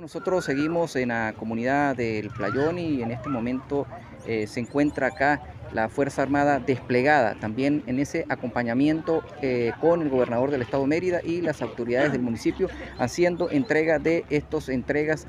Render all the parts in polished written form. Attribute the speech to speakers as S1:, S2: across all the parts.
S1: Nosotros seguimos en la comunidad del Playón y en este momento se encuentra acá la Fuerza Armada desplegada también en ese acompañamiento con el gobernador del estado de Mérida y las autoridades del municipio, haciendo entrega de estas entregas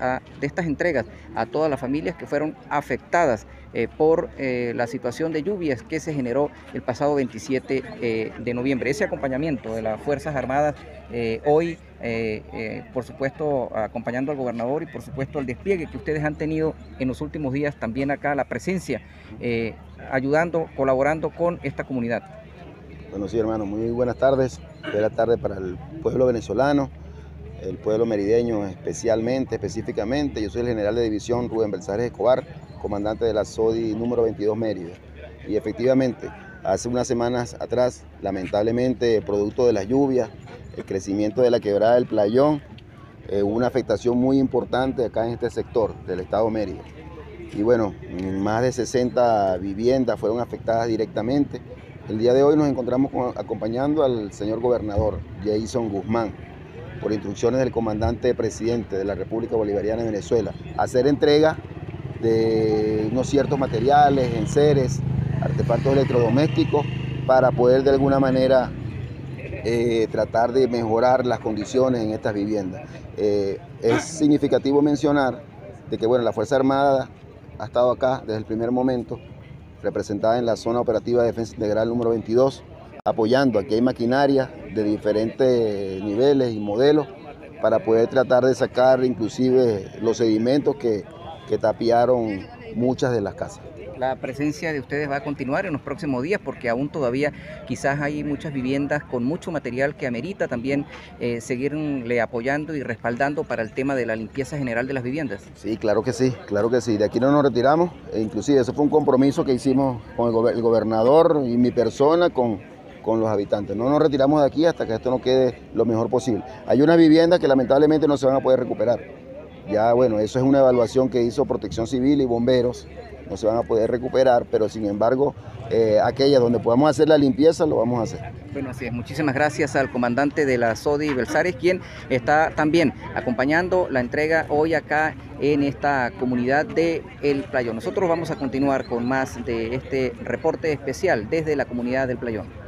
S1: a todas las familias que fueron afectadas por la situación de lluvias que se generó el pasado 27 de noviembre. Ese acompañamiento de las Fuerzas Armadas hoy, por supuesto, acompañando al gobernador y por supuesto el despliegue que ustedes han tenido en los últimos días, también acá la presencia, ayudando, colaborando con esta comunidad.
S2: Bueno, sí, hermano, muy buenas tardes. Buenas tardes para el pueblo venezolano, el pueblo merideño específicamente. Yo soy el general de división Rubén Belsares Escobar, comandante de la SODI número 22 Mérida. Y efectivamente, hace unas semanas atrás, lamentablemente, producto de las lluvias, el crecimiento de la quebrada del Playón, hubo una afectación muy importante acá en este sector del estado de Mérida. Y bueno, más de 60 viviendas fueron afectadas directamente. El día de hoy nos encontramos acompañando al señor gobernador Jason Guzmán, por instrucciones del comandante presidente de la República Bolivariana de Venezuela, a hacer entrega de unos ciertos materiales, enseres, artefactos electrodomésticos, para poder de alguna manera tratar de mejorar las condiciones en estas viviendas. Es significativo mencionar de que bueno, la Fuerza Armada ha estado acá desde el primer momento, representada en la zona operativa de defensa integral número 22, apoyando. Aquí hay maquinaria de diferentes niveles y modelos para poder tratar de sacar inclusive los sedimentos que tapiaron muchas de las casas.
S1: La presencia de ustedes va a continuar en los próximos días porque aún todavía quizás hay muchas viviendas con mucho material que amerita también seguirle apoyando y respaldando para el tema de la limpieza general de las viviendas.
S2: Sí, claro que sí, claro que sí. De aquí no nos retiramos, inclusive eso fue un compromiso que hicimos con el gobernador y mi persona con los habitantes. No nos retiramos de aquí hasta que esto no quede lo mejor posible. Hay unas viviendas que lamentablemente no se van a poder recuperar. Ya bueno, eso es una evaluación que hizo Protección Civil y bomberos, no se van a poder recuperar, pero sin embargo, aquellas donde podamos hacer la limpieza, lo vamos a hacer.
S1: Bueno, así es. Muchísimas gracias al comandante de la SODI Belsares, quien está también acompañando la entrega hoy acá en esta comunidad de El Playón. Nosotros vamos a continuar con más de este reporte especial desde la comunidad del Playón.